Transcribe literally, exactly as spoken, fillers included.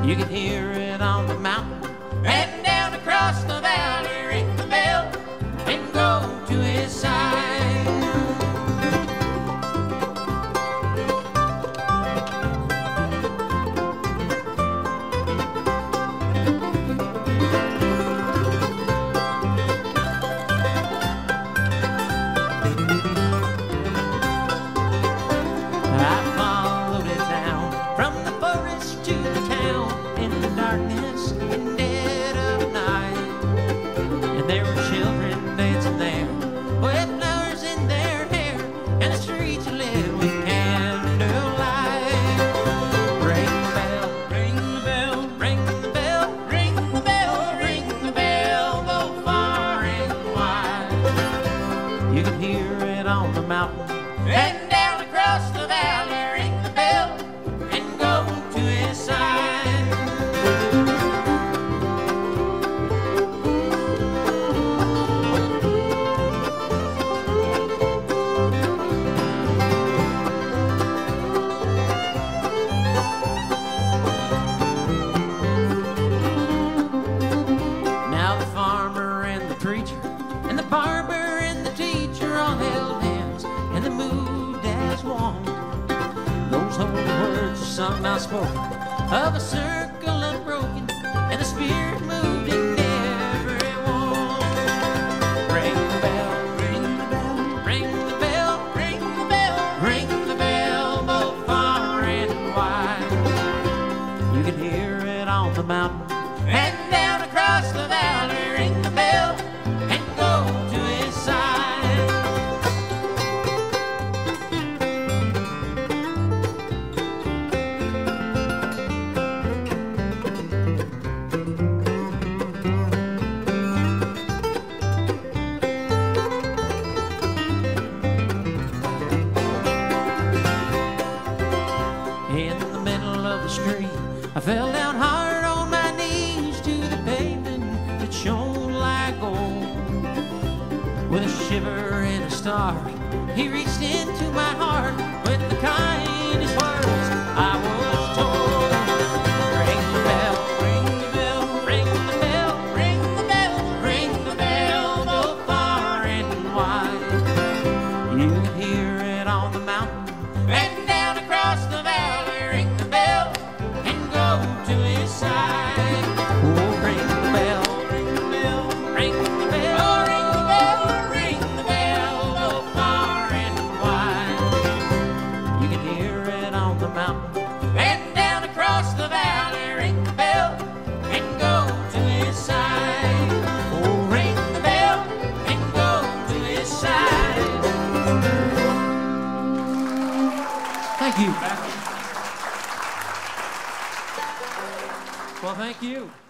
You can hear it on the mountain and down across the valley. Ring the bell and go to his side. You can hear it on the mountain and down across the valley. Ring the bell and go to his side. Now the farmer and the preacher and the barber all held hands, and the mood as one. Those holy words are sung, not spoken, of a circle unbroken, and the spirit moved in everyone. Ring the bell, ring the bell, ring the bell, ring the bell, ring the bell, both far and wide. You can hear it on the mountain and down across the valley. Ring the bell and go to his side. In the middle of the street, I fell down hard on my knees to the pavement that shone like gold. With a shiver and a start, he reached into my heart with the kindest words I was told. Ring the bell, ring the bell, ring the bell, ring the bell, ring the bell, both far and wide. You can hear it on the mountain and down across the valley. Ring the bell and go to his side. Oh, ring the bell, ring the bell, ring the bell, oh, ring the bell, ring the bell, both far and wide. You can hear it on the mountain and down across the valley. Ring the bell and go to his side. Oh, ring the bell and go to his side. Thank you. Well, thank you.